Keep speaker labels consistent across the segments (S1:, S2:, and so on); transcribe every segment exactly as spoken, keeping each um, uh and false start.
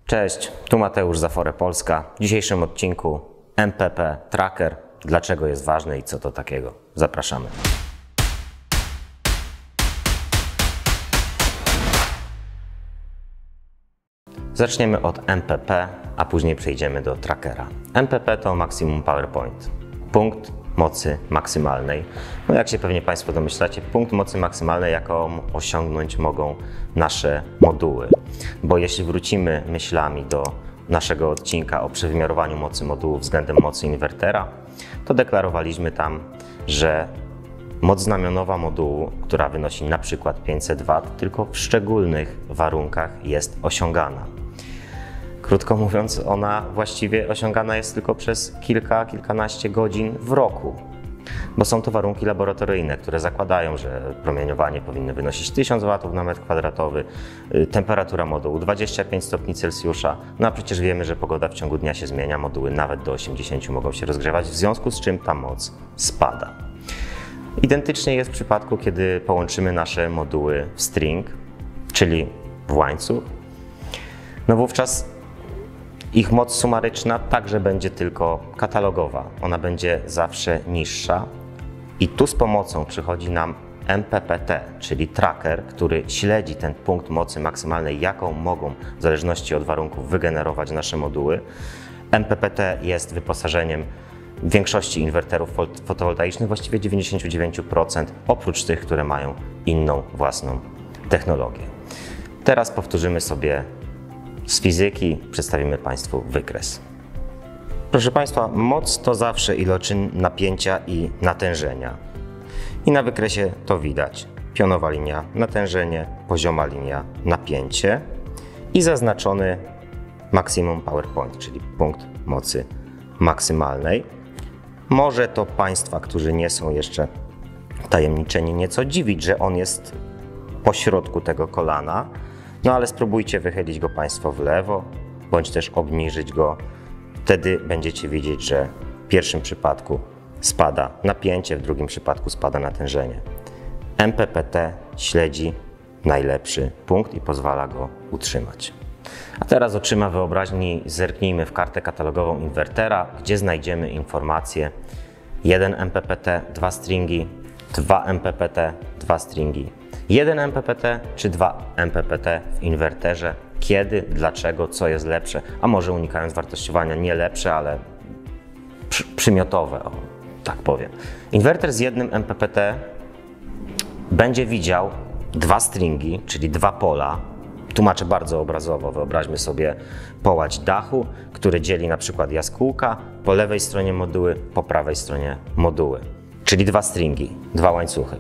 S1: Cześć, tu Mateusz z Afore Polska. W dzisiejszym odcinku M P P Tracker. Dlaczego jest ważny i co to takiego? Zapraszamy. Zaczniemy od M P P, a później przejdziemy do trackera. M P P to Maximum Power Point. Punkt mocy maksymalnej. No jak się pewnie Państwo domyślacie, punkt mocy maksymalnej, jaką osiągnąć mogą nasze moduły. Bo jeśli wrócimy myślami do naszego odcinka o przewymiarowaniu mocy modułu względem mocy inwertera, to deklarowaliśmy tam, że moc znamionowa modułu, która wynosi na przykład pięćset watów, tylko w szczególnych warunkach jest osiągana. Krótko mówiąc, ona właściwie osiągana jest tylko przez kilka, kilkanaście godzin w roku, bo są to warunki laboratoryjne, które zakładają, że promieniowanie powinno wynosić tysiąc watów na metr kwadratowy, temperatura modułu dwadzieścia pięć stopni Celsjusza, no a przecież wiemy, że pogoda w ciągu dnia się zmienia, moduły nawet do osiemdziesięciu mogą się rozgrzewać, w związku z czym ta moc spada. Identycznie jest w przypadku, kiedy połączymy nasze moduły w string, czyli w łańcuch, no wówczas ich moc sumaryczna także będzie tylko katalogowa. Ona będzie zawsze niższa i tu z pomocą przychodzi nam M P P T, czyli tracker, który śledzi ten punkt mocy maksymalnej, jaką mogą w zależności od warunków wygenerować nasze moduły. M P P T jest wyposażeniem większości inwerterów fotowoltaicznych, właściwie dziewięćdziesiąt dziewięć procent, oprócz tych, które mają inną własną technologię. Teraz powtórzymy sobie z fizyki, przedstawimy Państwu wykres. Proszę Państwa, moc to zawsze iloczyn napięcia i natężenia. I na wykresie to widać. Pionowa linia natężenie, pozioma linia napięcie i zaznaczony Maximum Power Point, czyli punkt mocy maksymalnej. Może to Państwa, którzy nie są jeszcze tajemniczeni, nieco dziwić, że on jest pośrodku tego kolana. No ale spróbujcie wychylić go Państwo w lewo, bądź też obniżyć go. Wtedy będziecie widzieć, że w pierwszym przypadku spada napięcie, w drugim przypadku spada natężenie. M P P T śledzi najlepszy punkt i pozwala go utrzymać. A teraz oczyma wyobraźni zerknijmy w kartę katalogową inwertera, gdzie znajdziemy informację jeden M P P T, dwa stringi, dwa M P P T, dwa stringi. jeden M P P T czy dwa M P P T w inwerterze, kiedy, dlaczego, co jest lepsze, a może unikając wartościowania nie lepsze, ale przy, przymiotowe, o, tak powiem. Inwerter z jednym M P P T będzie widział dwa stringi, czyli dwa pola. Tłumaczę bardzo obrazowo, wyobraźmy sobie połać dachu, który dzieli na przykład jaskółka, po lewej stronie moduły, po prawej stronie moduły, czyli dwa stringi, dwa łańcuchy.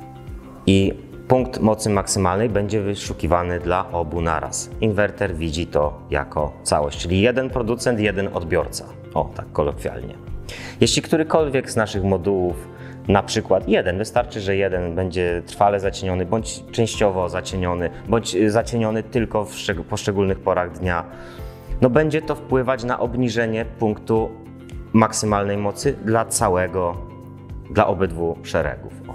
S1: I punkt mocy maksymalnej będzie wyszukiwany dla obu naraz. Inwerter widzi to jako całość, czyli jeden producent, jeden odbiorca. O, tak kolokwialnie. Jeśli którykolwiek z naszych modułów, na przykład jeden, wystarczy, że jeden będzie trwale zacieniony, bądź częściowo zacieniony, bądź zacieniony tylko w poszczególnych porach dnia, no będzie to wpływać na obniżenie punktu maksymalnej mocy dla całego, dla obydwu szeregów. O.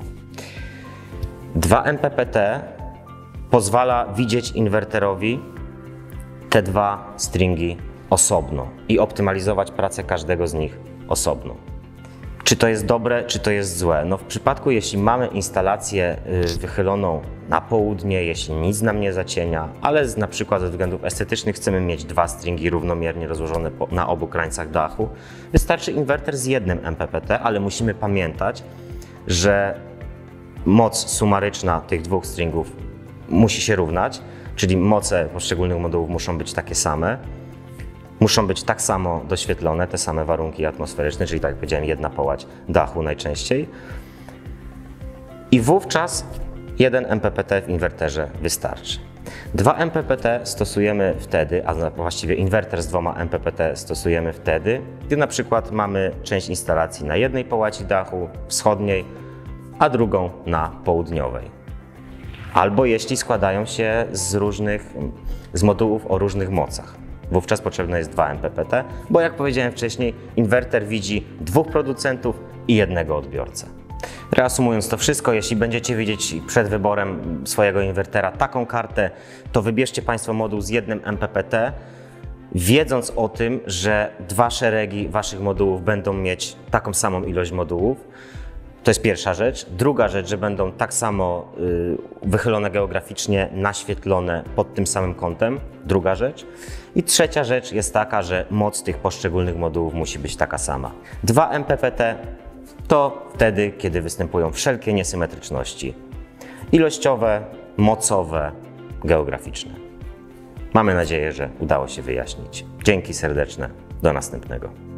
S1: dwa M P P T pozwala widzieć inwerterowi te dwa stringi osobno i optymalizować pracę każdego z nich osobno. Czy to jest dobre, czy to jest złe? No w przypadku, jeśli mamy instalację wychyloną na południe, jeśli nic nam nie zacienia, ale z, na przykład ze względów estetycznych chcemy mieć dwa stringi równomiernie rozłożone po, na obu krańcach dachu, wystarczy inwerter z jednym M P P T, ale musimy pamiętać, że moc sumaryczna tych dwóch stringów musi się równać, czyli moce poszczególnych modułów muszą być takie same, muszą być tak samo doświetlone, te same warunki atmosferyczne, czyli tak jak powiedziałem, jedna połać dachu najczęściej. I wówczas jeden M P P T w inwerterze wystarczy. dwa M P P T stosujemy wtedy, a właściwie inwerter z dwoma M P P T stosujemy wtedy, gdy na przykład mamy część instalacji na jednej połaci dachu wschodniej, a drugą na południowej. Albo jeśli składają się z różnych, z modułów o różnych mocach. Wówczas potrzebne jest dwa M P P T, bo jak powiedziałem wcześniej, inwerter widzi dwóch producentów i jednego odbiorcę. Reasumując to wszystko, jeśli będziecie widzieć przed wyborem swojego inwertera taką kartę, to wybierzcie Państwo moduł z jednym M P P T, wiedząc o tym, że dwa szeregi waszych modułów będą mieć taką samą ilość modułów. To jest pierwsza rzecz. Druga rzecz, że będą tak samo y, wychylone geograficznie, naświetlone pod tym samym kątem. Druga rzecz. I trzecia rzecz jest taka, że moc tych poszczególnych modułów musi być taka sama. Dwa M P P T to wtedy, kiedy występują wszelkie niesymetryczności ilościowe, mocowe, geograficzne. Mamy nadzieję, że udało się wyjaśnić. Dzięki serdeczne. Do następnego.